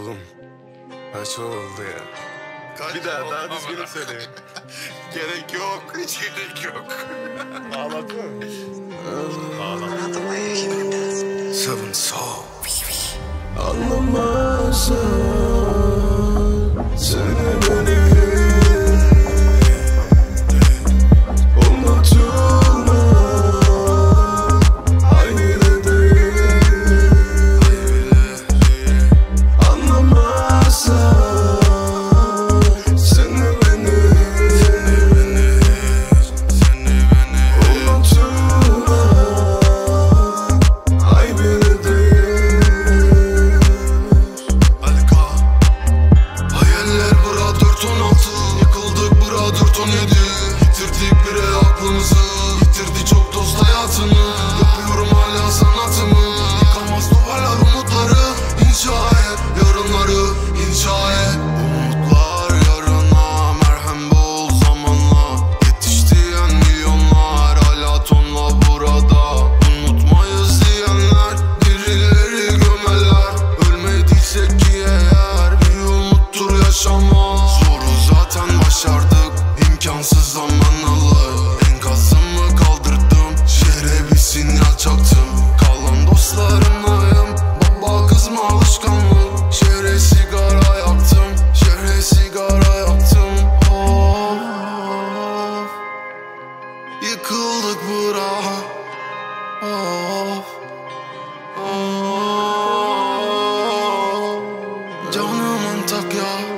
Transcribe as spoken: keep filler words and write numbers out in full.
Oğlum kaç oldu ya? Kaç Bir daha oldu daha ama? düzgün söyle. Gerek yok, hiç gerek yok. Ağlattı mı? Seven Soul. Anlamazsan seni beni unutulma, aynı değil. Anlamazsan seni beni unutulma, ay bile değil. Hayaller bura dört on altı, yıkıldık bura dört on yedi. Yitirdik bire aklımızı, yitirdi çok dost hayatını. Yapıyorum hala sanatımı, yıkamaz duvarlar umutları. İnşa et yarınları, inşa et. Umutlar yarına merhem bol zamanla. Yetiştiyen milyonlar hala tonla burada. Unutmayız diyenler birileri gömeler. Ölmediysek ki eğer bir umuttur yaşama. Zoru zaten başardık, imkansız zamanlı. Enkazımı kaldırdım, şehre bir sinyal çaktım. Kalan dostlarımlayım, baba kızma alışkanlık. Şehre sigara yaktım, şehre sigara yaktım. Of, yıkıldık bura. Of, of, canımın tak ya.